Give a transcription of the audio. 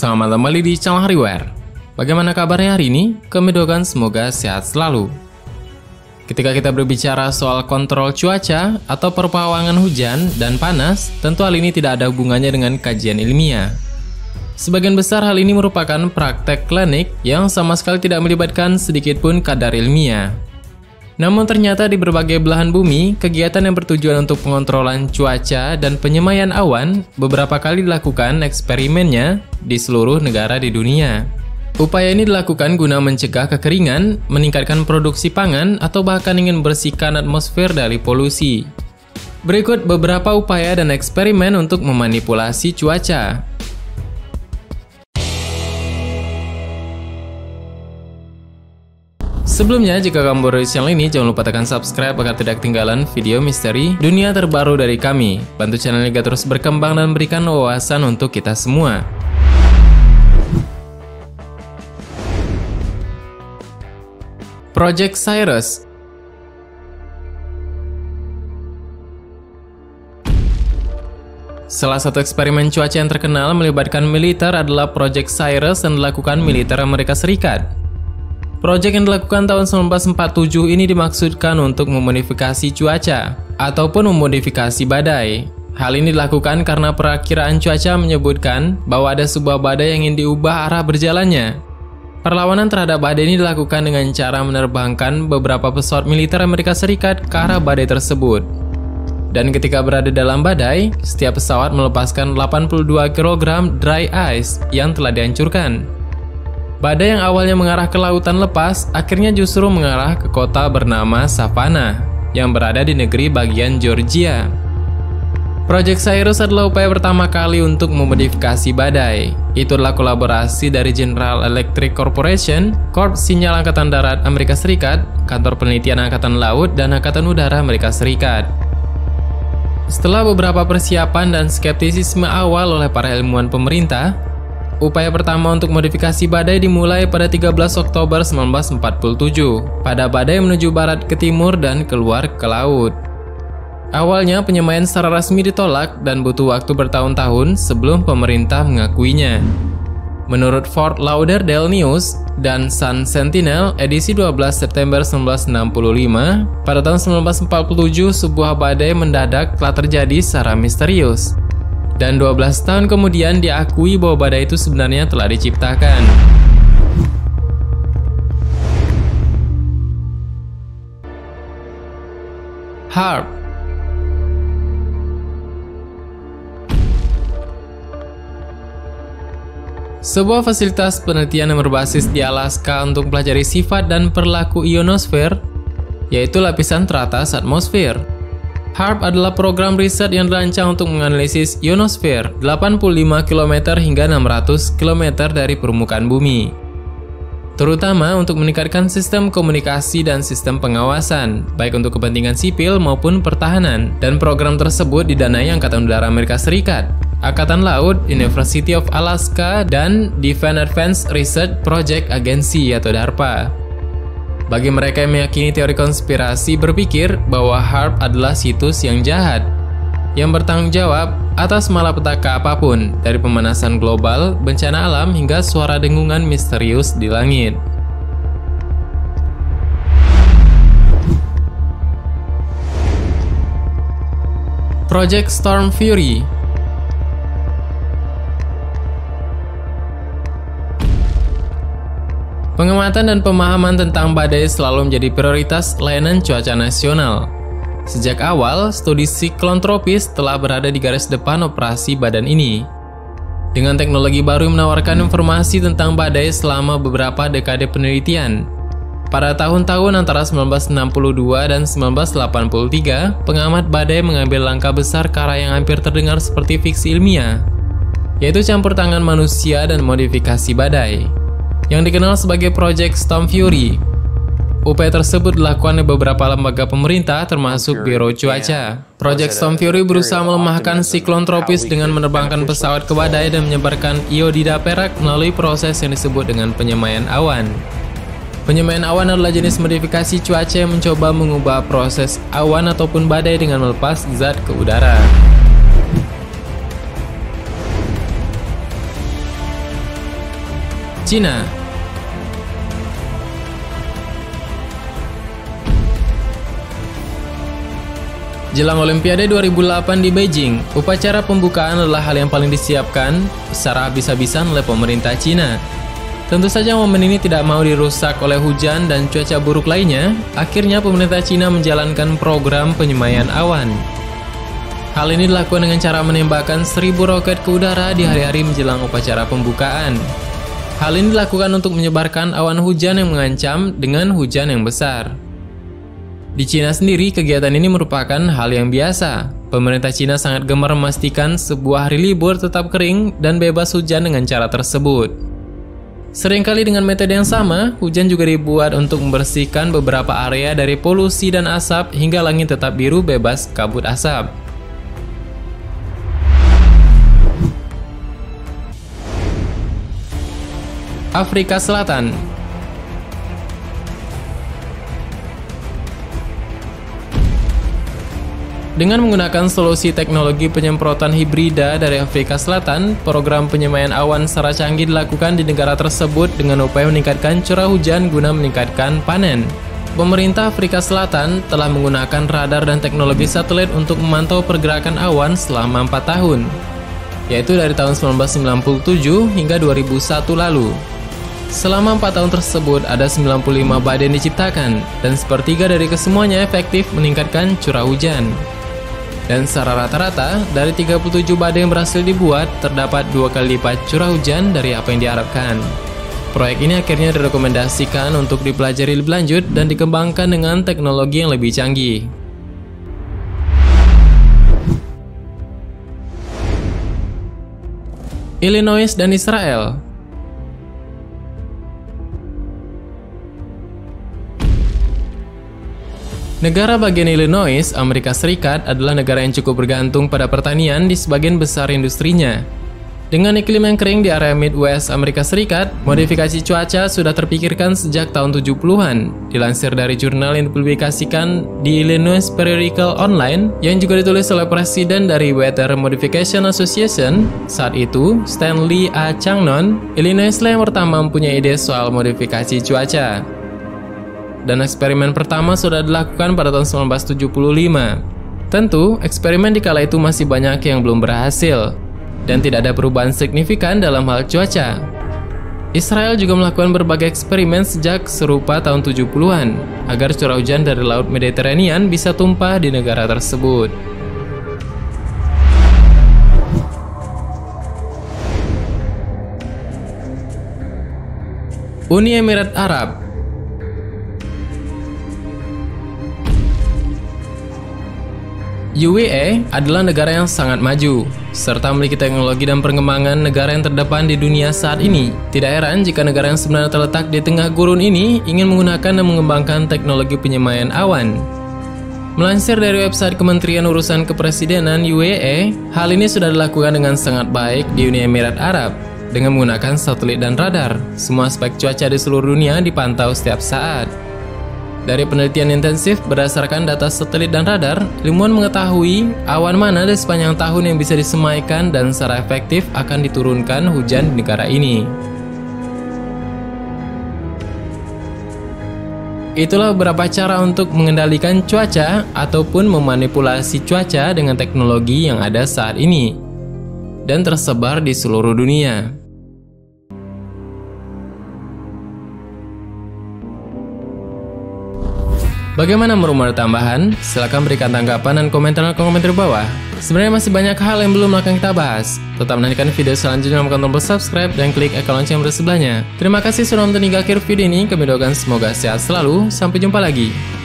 Selamat kembali di channel Hariware. Bagaimana kabarnya hari ini? Kami doakan semoga sehat selalu. Ketika kita berbicara soal kontrol cuaca atau perpawangan hujan dan panas, tentu hal ini tidak ada hubungannya dengan kajian ilmiah. Sebagian besar hal ini merupakan praktek klinik yang sama sekali tidak melibatkan sedikit pun kadar ilmiah. Namun ternyata di berbagai belahan bumi, kegiatan yang bertujuan untuk pengontrolan cuaca dan penyemaian awan beberapa kali dilakukan eksperimennya di seluruh negara di dunia. Upaya ini dilakukan guna mencegah kekeringan, meningkatkan produksi pangan, atau bahkan ingin membersihkan atmosfer dari polusi. Berikut beberapa upaya dan eksperimen untuk memanipulasi cuaca. Sebelumnya, jika kamu baru di channel ini, jangan lupa tekan subscribe agar tidak ketinggalan video misteri dunia terbaru dari kami. Bantu channel ini agar terus berkembang dan berikan wawasan untuk kita semua. Project Cyrus. Salah satu eksperimen cuaca yang terkenal melibatkan militer adalah Project Cyrus yang dilakukan militer Amerika Serikat. Proyek yang dilakukan tahun 1947 ini dimaksudkan untuk memodifikasi cuaca ataupun memodifikasi badai. Hal ini dilakukan karena perakiraan cuaca menyebutkan bahwa ada sebuah badai yang ingin diubah arah berjalannya. Perlawanan terhadap badai ini dilakukan dengan cara menerbangkan beberapa pesawat militer Amerika Serikat ke arah badai tersebut. Dan ketika berada dalam badai, setiap pesawat melepaskan 82 kg dry ice yang telah dihancurkan. Badai yang awalnya mengarah ke lautan lepas, akhirnya justru mengarah ke kota bernama Savannah, yang berada di negeri bagian Georgia. Project Cyrus adalah upaya pertama kali untuk memodifikasi badai. Itu adalah kolaborasi dari General Electric Corporation, Korps Sinyal Angkatan Darat Amerika Serikat, Kantor Penelitian Angkatan Laut, dan Angkatan Udara Amerika Serikat. Setelah beberapa persiapan dan skeptisisme awal oleh para ilmuwan pemerintah, upaya pertama untuk modifikasi badai dimulai pada 13 Oktober 1947 pada badai menuju barat ke timur dan keluar ke laut. Awalnya penyemaian secara resmi ditolak dan butuh waktu bertahun-tahun sebelum pemerintah mengakuinya. Menurut Fort Lauderdale News dan Sun Sentinel edisi 12 September 1965, pada tahun 1947 sebuah badai mendadak telah terjadi secara misterius. Dan 12 tahun kemudian diakui bahwa badai itu sebenarnya telah diciptakan. HAARP. Sebuah fasilitas penelitian yang berbasis di Alaska untuk mempelajari sifat dan perilaku ionosfer, yaitu lapisan teratas atmosfer. HAARP adalah program riset yang dirancang untuk menganalisis ionosfer 85 km hingga 600 km dari permukaan bumi, terutama untuk meningkatkan sistem komunikasi dan sistem pengawasan, baik untuk kepentingan sipil maupun pertahanan. Dan program tersebut didanai Angkatan Udara Amerika Serikat, Angkatan Laut, University of Alaska, dan Defense Advanced Research Project Agency atau DARPA. Bagi mereka yang meyakini teori konspirasi berpikir bahwa HAARP adalah situs yang jahat, yang bertanggung jawab atas malapetaka apapun, dari pemanasan global, bencana alam, hingga suara dengungan misterius di langit. Project Storm Fury. Pengamatan dan pemahaman tentang badai selalu menjadi prioritas layanan cuaca nasional. Sejak awal, studi siklon tropis telah berada di garis depan operasi badan ini. Dengan teknologi baru yang menawarkan informasi tentang badai selama beberapa dekade penelitian. Pada tahun-tahun antara 1962 dan 1983, pengamat badai mengambil langkah besar ke arah yang hampir terdengar seperti fiksi ilmiah, yaitu campur tangan manusia dan modifikasi badai, yang dikenal sebagai Project Storm Fury. Upaya tersebut dilakukan oleh beberapa lembaga pemerintah termasuk Biro Cuaca. Project Storm Fury berusaha melemahkan siklon tropis dengan menerbangkan pesawat ke badai dan menyebarkan iodida perak melalui proses yang disebut dengan penyemaian awan. Penyemaian awan adalah jenis modifikasi cuaca yang mencoba mengubah proses awan ataupun badai dengan melepas zat ke udara. Cina. Jelang Olimpiade 2008 di Beijing, upacara pembukaan adalah hal yang paling disiapkan secara habis-habisan oleh pemerintah Cina. Tentu saja momen ini tidak mau dirusak oleh hujan dan cuaca buruk lainnya. Akhirnya pemerintah Cina menjalankan program penyemaian awan. Hal ini dilakukan dengan cara menembakkan 1000 roket ke udara di hari-hari menjelang upacara pembukaan. Hal ini dilakukan untuk menyebarkan awan hujan yang mengancam dengan hujan yang besar. Di Cina sendiri, kegiatan ini merupakan hal yang biasa. Pemerintah Cina sangat gemar memastikan sebuah hari libur tetap kering dan bebas hujan dengan cara tersebut. Seringkali dengan metode yang sama, hujan juga dibuat untuk membersihkan beberapa area dari polusi dan asap hingga langit tetap biru bebas kabut asap. Afrika Selatan. Dengan menggunakan solusi teknologi penyemprotan hibrida dari Afrika Selatan, program penyemaian awan secara canggih dilakukan di negara tersebut dengan upaya meningkatkan curah hujan guna meningkatkan panen. Pemerintah Afrika Selatan telah menggunakan radar dan teknologi satelit untuk memantau pergerakan awan selama 4 tahun, yaitu dari tahun 1997 hingga 2001 lalu. Selama 4 tahun tersebut, ada 95 badai yang diciptakan, dan sepertiga dari kesemuanya efektif meningkatkan curah hujan. Dan secara rata-rata, dari 37 badai yang berhasil dibuat, terdapat 2 kali lipat curah hujan dari apa yang diharapkan. Proyek ini akhirnya direkomendasikan untuk dipelajari lebih lanjut dan dikembangkan dengan teknologi yang lebih canggih. Illinois dan Israel. Negara bagian Illinois, Amerika Serikat adalah negara yang cukup bergantung pada pertanian di sebagian besar industrinya. Dengan iklim yang kering di area Midwest Amerika Serikat, modifikasi cuaca sudah terpikirkan sejak tahun 70-an. Dilansir dari jurnal yang dipublikasikan di Illinois Periodical Online, yang juga ditulis oleh Presiden dari Weather Modification Association, saat itu, Stanley A. Changnon, Illinois lah yang pertama mempunyai ide soal modifikasi cuaca. Dan eksperimen pertama sudah dilakukan pada tahun 1975. Tentu, eksperimen di kala itu masih banyak yang belum berhasil, dan tidak ada perubahan signifikan dalam hal cuaca. Israel juga melakukan berbagai eksperimen sejak serupa tahun 70-an, agar curah hujan dari Laut Mediterranean bisa tumpah di negara tersebut. Uni Emirat Arab. UAE adalah negara yang sangat maju, serta memiliki teknologi dan perkembangan negara yang terdepan di dunia saat ini. Tidak heran jika negara yang sebenarnya terletak di tengah gurun ini ingin menggunakan dan mengembangkan teknologi penyemaian awan. Melansir dari website Kementerian Urusan Kepresidenan UAE, hal ini sudah dilakukan dengan sangat baik di Uni Emirat Arab. Dengan menggunakan satelit dan radar, semua aspek cuaca di seluruh dunia dipantau setiap saat. Dari penelitian intensif berdasarkan data satelit dan radar, ilmuwan mengetahui awan mana di sepanjang tahun yang bisa disemaikan dan secara efektif akan diturunkan hujan di negara ini. Itulah beberapa cara untuk mengendalikan cuaca ataupun memanipulasi cuaca dengan teknologi yang ada saat ini dan tersebar di seluruh dunia. Bagaimana menurut tambahan? Silahkan berikan tanggapan dan komentar di bawah. Sebenarnya masih banyak hal yang belum akan kita bahas. Tetap menantikan video selanjutnya, tekan tombol subscribe dan klik ikon lonceng yang berada sebelahnya. Terima kasih sudah menonton hingga akhir video ini. Kami doakan semoga sehat selalu. Sampai jumpa lagi.